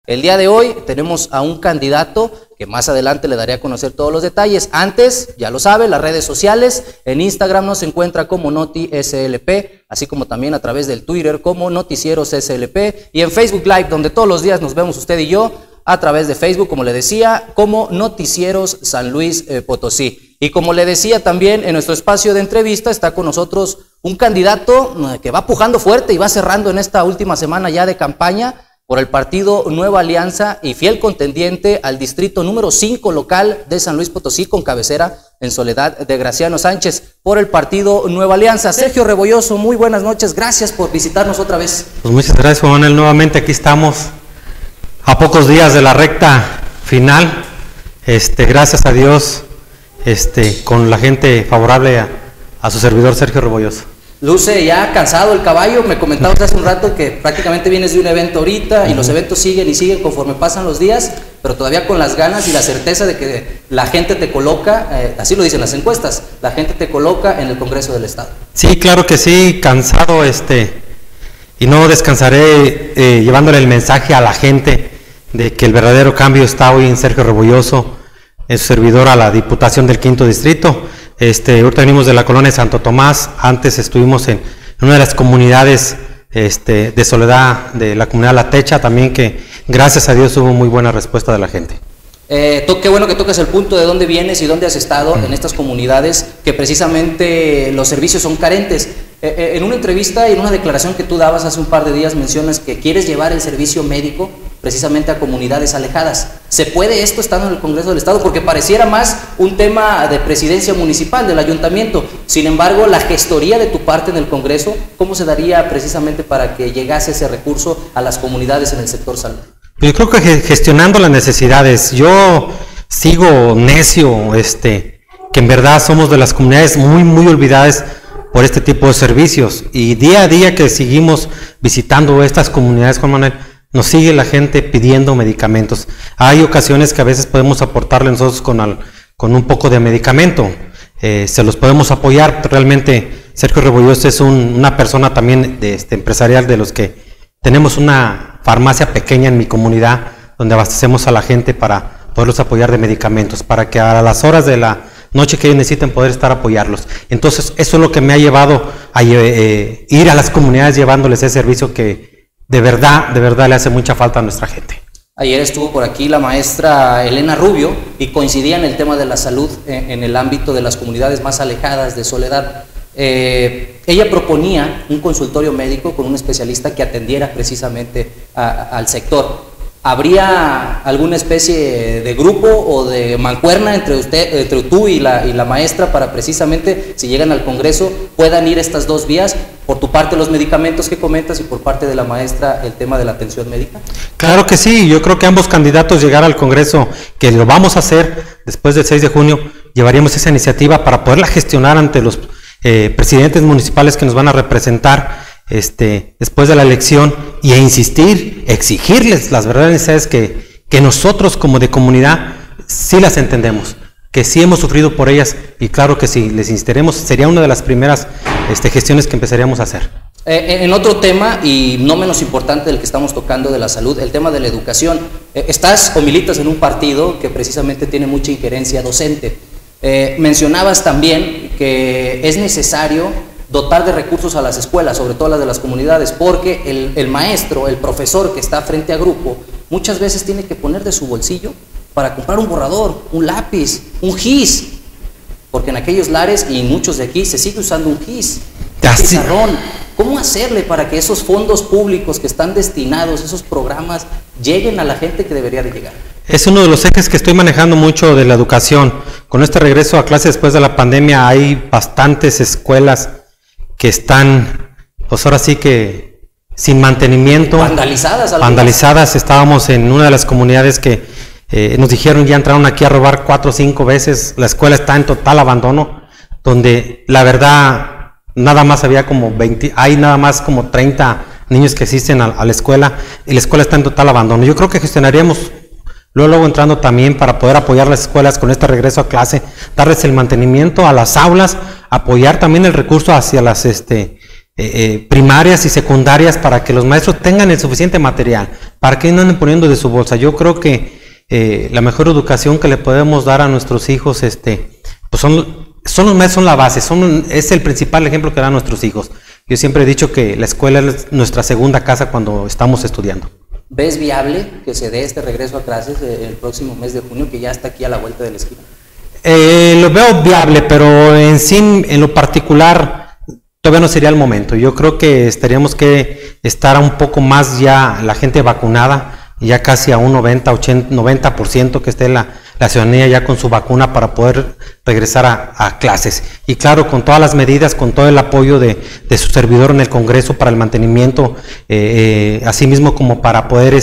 El día de hoy tenemos a un candidato que más adelante le daré a conocer todos los detalles. Antes, ya lo sabe, las redes sociales, en Instagram nos encuentra como NotiSLP, así como también a través del Twitter como Noticieros SLP, y en Facebook Live, donde todos los días nos vemos usted y yo, a través de Facebook, como le decía, como Noticieros San Luis Potosí. Y como le decía también, en nuestro espacio de entrevista está con nosotros un candidato que va pujando fuerte y va cerrando en esta última semana ya de campaña por el partido Nueva Alianza y fiel contendiente al distrito número 5 local de San Luis Potosí, con cabecera en Soledad de Graciano Sánchez, por el partido Nueva Alianza. Sergio Rebolloso, muy buenas noches, gracias por visitarnos otra vez. Pues muchas gracias, Juan Manuel, nuevamente aquí estamos a pocos días de la recta final, gracias a Dios, con la gente favorable a su servidor Sergio Rebolloso. Luce ya cansado el caballo, me comentabas hace un rato que prácticamente vienes de un evento ahorita y los eventos siguen y siguen conforme pasan los días, pero todavía con las ganas y la certeza de que la gente te coloca, así lo dicen las encuestas, la gente te coloca en el Congreso del Estado. Sí, claro que sí, cansado, y no descansaré llevándole el mensaje a la gente de que el verdadero cambio está hoy en Sergio Rebolloso, en su servidor a la Diputación del 5º Distrito. Ahorita venimos de la colonia Santo Tomás, antes estuvimos en una de las comunidades de Soledad, de la comunidad La Techa, también que gracias a Dios hubo muy buena respuesta de la gente. Qué bueno que tocas el punto de dónde vienes y dónde has estado en estas comunidades que precisamente los servicios son carentes. En una entrevista y en una declaración que tú dabas hace un par de días mencionas que quieres llevar el servicio médico precisamente a comunidades alejadas. ¿Se puede esto estando en el Congreso del Estado? Porque pareciera más un tema de presidencia municipal, del ayuntamiento. Sin embargo, la gestoría de tu parte en el Congreso, ¿cómo se daría precisamente para que llegase ese recurso a las comunidades en el sector salud? Yo creo que gestionando las necesidades. Yo sigo necio, que en verdad somos de las comunidades muy olvidadas por este tipo de servicios, y día a día que seguimos visitando estas comunidades, Juan Manuel, nos sigue la gente pidiendo medicamentos. Hay ocasiones que a veces podemos aportarle nosotros con un poco de medicamento, se los podemos apoyar. Realmente Sergio Rebolloso es una persona también empresarial, de los que tenemos una farmacia pequeña en mi comunidad donde abastecemos a la gente para poderlos apoyar de medicamentos, para que a las horas de la noche que ellos necesiten poder estar apoyarlos. Entonces eso es lo que me ha llevado a ir a las comunidades llevándoles ese servicio que de verdad le hace mucha falta a nuestra gente. Ayer estuvo por aquí la maestra Elena Rubio y coincidía en el tema de la salud en el ámbito de las comunidades más alejadas de Soledad. Ella proponía un consultorio médico con un especialista que atendiera precisamente al sector. ¿Habría alguna especie de grupo o de mancuerna entre tú y la maestra para precisamente, si llegan al Congreso, puedan ir estas dos vías? Por tu parte los medicamentos que comentas y por parte de la maestra el tema de la atención médica. Claro que sí, yo creo que ambos candidatos llegar al Congreso, que lo vamos a hacer después del 6 de junio, llevaríamos esa iniciativa para poderla gestionar ante los presidentes municipales que nos van a representar después de la elección, y insistir, exigirles las verdaderas necesidades que nosotros como de comunidad sí las entendemos, que sí hemos sufrido por ellas, y claro que sí, les insistiremos, sería una de las primeras gestiones que empezaríamos a hacer. En otro tema, y no menos importante del que estamos tocando de la salud, el tema de la educación. Estás o militas en un partido que precisamente tiene mucha injerencia docente. Mencionabas también que es necesario dotar de recursos a las escuelas, sobre todo las de las comunidades, porque el maestro, el profesor que está frente a grupo, muchas veces tiene que poner de su bolsillo para comprar un borrador, un lápiz, un gis, porque en aquellos lares y muchos de aquí se sigue usando un gis, un pizarrón. ¿Cómo hacerle para que esos fondos públicos que están destinados, esos programas, lleguen a la gente que debería de llegar? Es uno de los ejes que estoy manejando mucho de la educación. Con este regreso a clase después de la pandemia, hay bastantes escuelas que están, pues ahora sí que sin mantenimiento, vandalizadas. Estábamos en una de las comunidades que nos dijeron, ya entraron aquí a robar 4 o 5 veces, la escuela está en total abandono, donde la verdad nada más había como 20, hay nada más como 30 niños que asisten a la escuela, y la escuela está en total abandono. Yo creo que gestionaríamos luego entrando también para poder apoyar las escuelas con este regreso a clase, darles el mantenimiento a las aulas, apoyar también el recurso hacia las primarias y secundarias para que los maestros tengan el suficiente material, para que no anden poniendo de su bolsa. Yo creo que la mejor educación que le podemos dar a nuestros hijos, pues son los maestros, son la base, es el principal ejemplo que dan nuestros hijos. Yo siempre he dicho que la escuela es nuestra segunda casa cuando estamos estudiando. ¿Ves viable que se dé este regreso a clases el próximo mes de junio, que ya está aquí a la vuelta de la esquina? Lo veo viable, pero en lo particular todavía no sería el momento. Yo creo que tendríamos que estar un poco más ya la gente vacunada, ya casi a un 90% que esté la ciudadanía ya con su vacuna para poder regresar a clases. Y claro, con todas las medidas, con todo el apoyo de su servidor en el Congreso para el mantenimiento, así mismo como para poder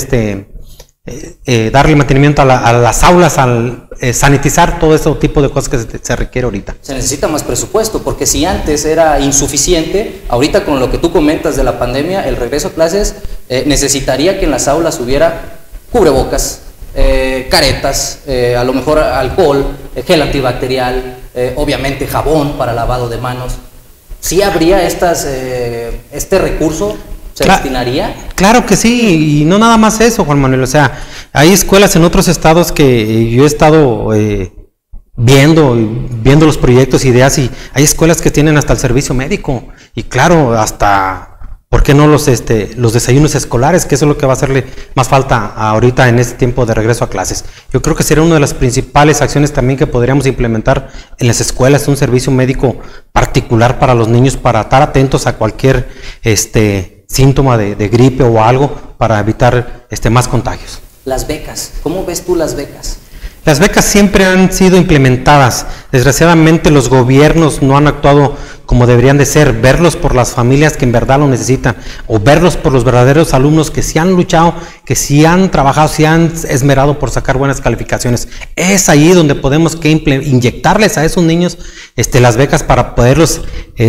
darle mantenimiento a las aulas, al sanitizar todo ese tipo de cosas que se requiere ahorita. Se necesita más presupuesto, porque si antes era insuficiente, ahorita con lo que tú comentas de la pandemia, el regreso a clases necesitaría que en las aulas hubiera cubrebocas, caretas, a lo mejor alcohol, gel antibacterial, obviamente jabón para lavado de manos. ¿Sí habría este recurso? ¿Se destinaría? Claro que sí, y no nada más eso, Juan Manuel. O sea, hay escuelas en otros estados que yo he estado viendo los proyectos, ideas, y hay escuelas que tienen hasta el servicio médico, y claro, hasta, ¿por qué no los desayunos escolares? Que eso es lo que va a hacerle más falta ahorita en este tiempo de regreso a clases. Yo creo que sería una de las principales acciones también que podríamos implementar en las escuelas, un servicio médico particular para los niños, para estar atentos a cualquier síntoma de gripe o algo, para evitar más contagios. Las becas, ¿cómo ves tú las becas? Las becas siempre han sido implementadas. Desgraciadamente los gobiernos no han actuado como deberían de ser, verlos por las familias que en verdad lo necesitan, o verlos por los verdaderos alumnos que sí han luchado, que sí han trabajado, sí han esmerado por sacar buenas calificaciones. Es ahí donde podemos inyectarles a esos niños las becas para poderlos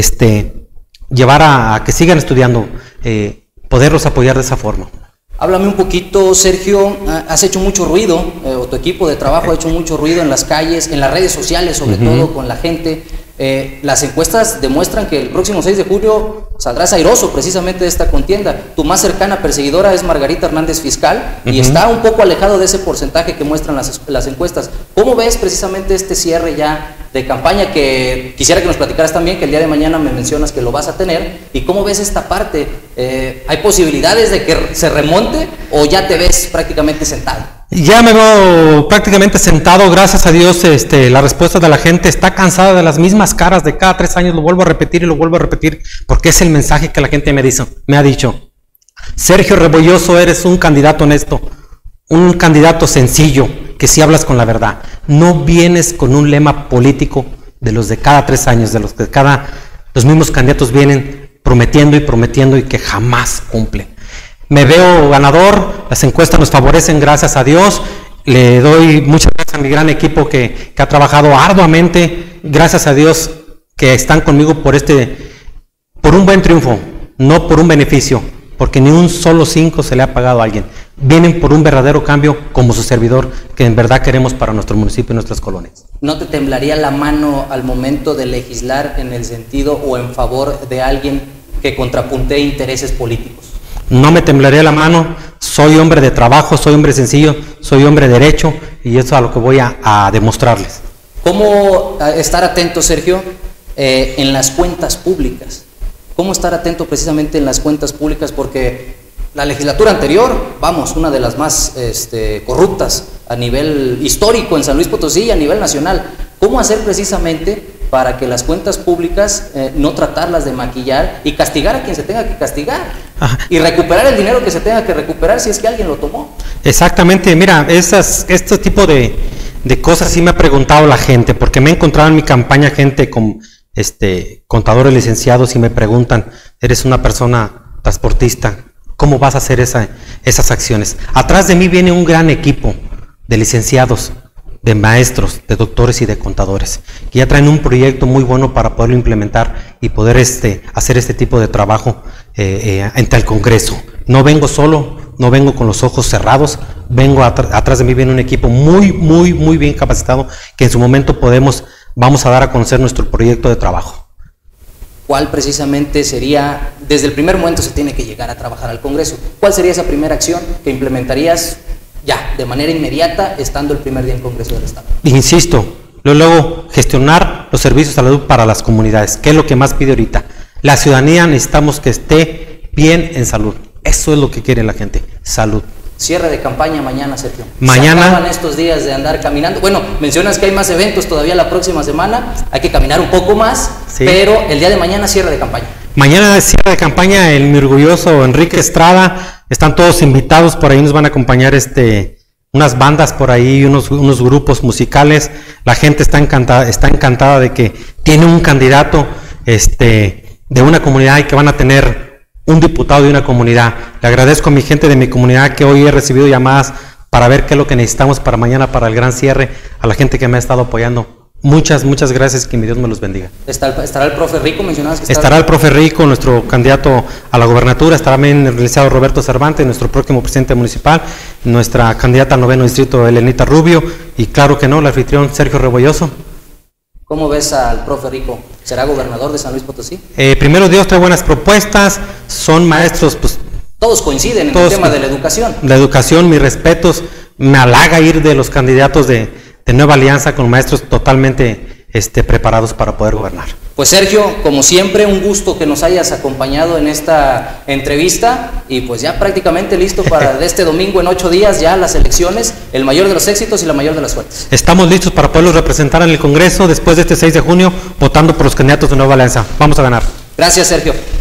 llevar a que sigan estudiando, poderlos apoyar de esa forma. Háblame un poquito, Sergio. Has hecho mucho ruido, o tu equipo de trabajo ha hecho mucho ruido en las calles, en las redes sociales, sobre todo con la gente. Las encuestas demuestran que el próximo 6 de julio saldrás airoso precisamente de esta contienda. Tu más cercana perseguidora es Margarita Hernández Fiscal, y está un poco alejado de ese porcentaje que muestran las encuestas. ¿Cómo ves precisamente este cierre ya de campaña, que quisiera que nos platicaras también, que el día de mañana me mencionas que lo vas a tener? ¿Y cómo ves esta parte? ¿Hay posibilidades de que se remonte, o ya te ves prácticamente sentado? Ya me veo prácticamente sentado, gracias a Dios. La respuesta de la gente está cansada de las mismas caras de cada 3 años. Lo vuelvo a repetir y lo vuelvo a repetir, porque es el mensaje que la gente me ha dicho. Sergio Rebolloso, eres un candidato honesto, un candidato sencillo, que si hablas con la verdad. No vienes con un lema político de los de cada 3 años, de los que los mismos candidatos vienen prometiendo y prometiendo y que jamás cumplen. Me veo ganador, las encuestas nos favorecen, gracias a Dios. Le doy muchas gracias a mi gran equipo que ha trabajado arduamente. Gracias a Dios que están conmigo por un buen triunfo, no por un beneficio, porque ni un solo 5 se le ha pagado a alguien. Vienen por un verdadero cambio, como su servidor, que en verdad queremos para nuestro municipio y nuestras colonias. ¿No te temblaría la mano al momento de legislar en el sentido o en favor de alguien que contrapuntee intereses políticos? No me temblaría la mano. Soy hombre de trabajo, soy hombre sencillo, soy hombre derecho, y eso es a lo que voy a demostrarles. ¿Cómo estar atento, Sergio, en las cuentas públicas? ¿Cómo estar atento precisamente en las cuentas públicas? Porque la legislatura anterior, una de las más corruptas a nivel histórico en San Luis Potosí y a nivel nacional. ¿Cómo hacer precisamente para que las cuentas públicas no tratarlas de maquillar y castigar a quien se tenga que castigar? Ajá. Y recuperar el dinero que se tenga que recuperar si es que alguien lo tomó? Exactamente. Mira, este tipo de cosas sí me ha preguntado la gente, porque me he encontrado en mi campaña gente con contadores licenciados y me preguntan: eres una persona transportista, ¿cómo vas a hacer esas acciones? Atrás de mí viene un gran equipo de licenciados, de maestros, de doctores y de contadores, que ya traen un proyecto muy bueno para poderlo implementar y poder hacer este tipo de trabajo ante el Congreso. No vengo solo, no vengo con los ojos cerrados, atrás de mí viene un equipo muy bien capacitado, que en su momento vamos a dar a conocer nuestro proyecto de trabajo. ¿cuál precisamente sería, desde el primer momento se tiene que llegar a trabajar al Congreso? ¿Cuál sería esa primera acción que implementarías ya, de manera inmediata, estando el primer día en Congreso del Estado? Insisto, luego gestionar los servicios de salud para las comunidades, que es lo que más pide ahorita. La ciudadanía necesitamos que esté bien en salud. Eso es lo que quiere la gente, salud. Cierre de campaña mañana, Sergio. Mañana. Se acaban estos días de andar caminando. Bueno, mencionas que hay más eventos todavía la próxima semana. Hay que caminar un poco más, sí. Pero el día de mañana cierre de campaña. Mañana cierre de campaña, mi orgulloso Enrique Estrada. Están todos invitados, por ahí nos van a acompañar unas bandas por ahí, unos grupos musicales. La gente está encantada de que tiene un candidato de una comunidad y que van a tener un diputado de una comunidad. Le agradezco a mi gente de mi comunidad que hoy he recibido llamadas para ver qué es lo que necesitamos para mañana, para el gran cierre, a la gente que me ha estado apoyando. Muchas gracias, que mi Dios me los bendiga. ¿Estará el profe Rico? Mencionabas que estará el profe Rico, nuestro candidato a la gobernatura, estará también el licenciado Roberto Cervantes, nuestro próximo presidente municipal, nuestra candidata al 9º distrito, Elenita Rubio, y claro que no, el anfitrión Sergio Rebolloso. ¿Cómo ves al profe Rico? ¿Será gobernador de San Luis Potosí? Primero Dios, trae buenas propuestas, son maestros, pues... Todos coinciden en el tema de la educación. La educación, mis respetos, me halaga ir de los candidatos de Nueva Alianza con maestros totalmente preparados para poder gobernar. Pues Sergio, como siempre, un gusto que nos hayas acompañado en esta entrevista y pues ya prácticamente listo para este domingo en 8 días ya las elecciones, el mayor de los éxitos y la mayor de las suertes. Estamos listos para poderlos representar en el Congreso después de este 6 de junio, votando por los candidatos de Nueva Alianza. Vamos a ganar. Gracias, Sergio.